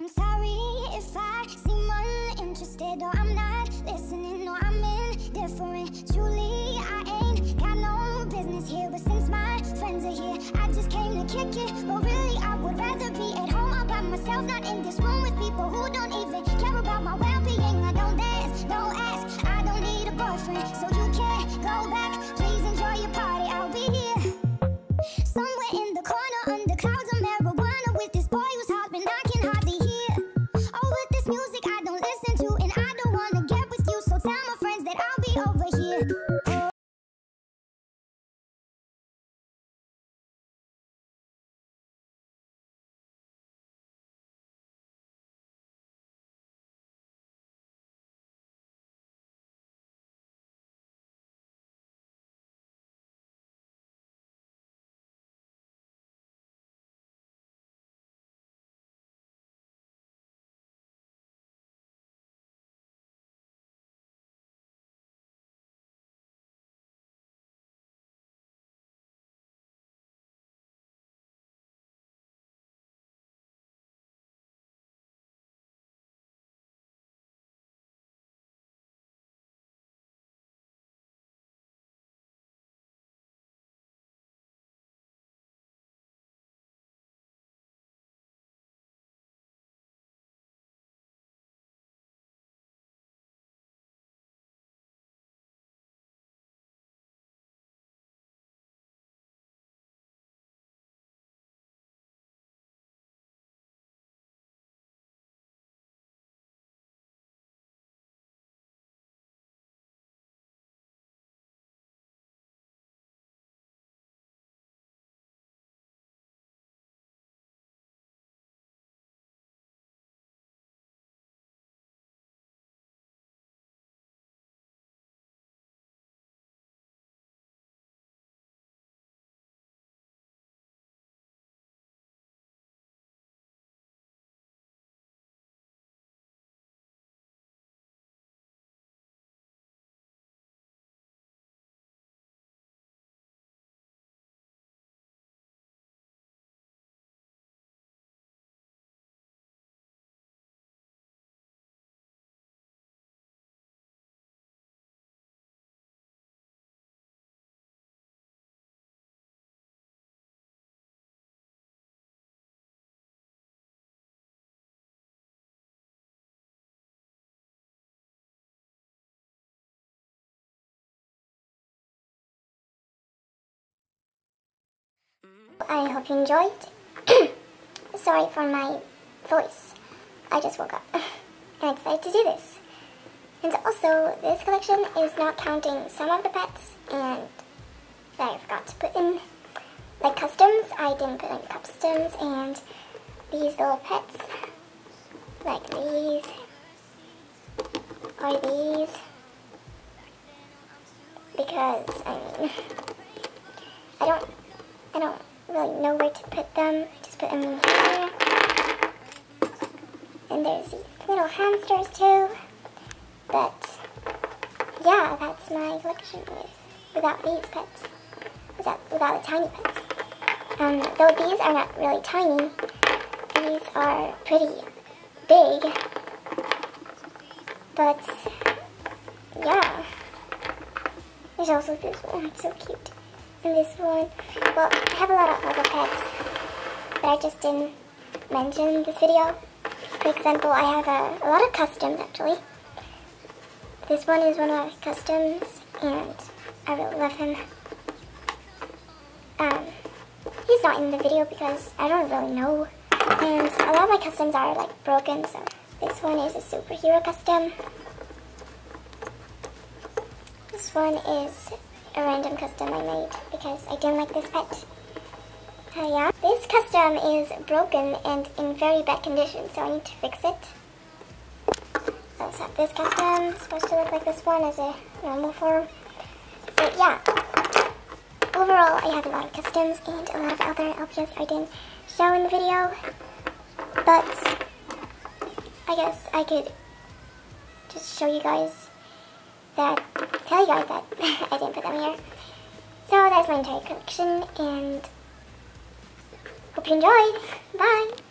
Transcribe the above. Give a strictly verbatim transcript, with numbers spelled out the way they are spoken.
I'm sorry if I seem uninterested or I'm not listening or I'm indifferent. Truly, I ain't got no business here, but since my friends are here, I just came to kick it. But really, I would rather be at home all by myself, not in this room with people who don't even care about my well-being. I don't dance, don't ask, I don't need a boyfriend, so you can't go back. Please enjoy your party, I'll be here somewhere in the corner under clouds of marijuana with this boy who's hopping I can hardly hear. Oh, with this music I don't listen to, and I don't wanna get with you, so tell my friends that I'll be over here. I hope you enjoyed. Sorry for my voice. I just woke up and I decided to do this. And also, this collection is not counting some of the pets and that I forgot to put in, like customs. I didn't put in customs, and these little pets, like these, or these, because, I mean, I don't, I don't really know where to put them. I just put them in here. And there's these little hamsters too. But yeah, that's my collection with without these pets. Without without the tiny pets. Um, though these are not really tiny, these are pretty big. But yeah. There's also this one, it's so cute. And this one, well, I have a lot of other pets that I just didn't mention in this video. For example, I have a, a lot of customs actually. This one is one of my customs, and I really love him. Um, he's not in the video because I don't really know. And a lot of my customs are like broken, so this one is a superhero custom. This one is a random custom I made because I didn't like this pet. Uh, yeah. This custom is broken and in very bad condition, so I need to fix it. I also have this custom. It's supposed to look like this one as a normal form. So yeah. Overall, I have a lot of customs and a lot of other L P S I didn't show in the video. But I guess I could just show you guys that, tell you guys that I didn't put them here. So that's my entire collection, and hope you enjoyed. Bye!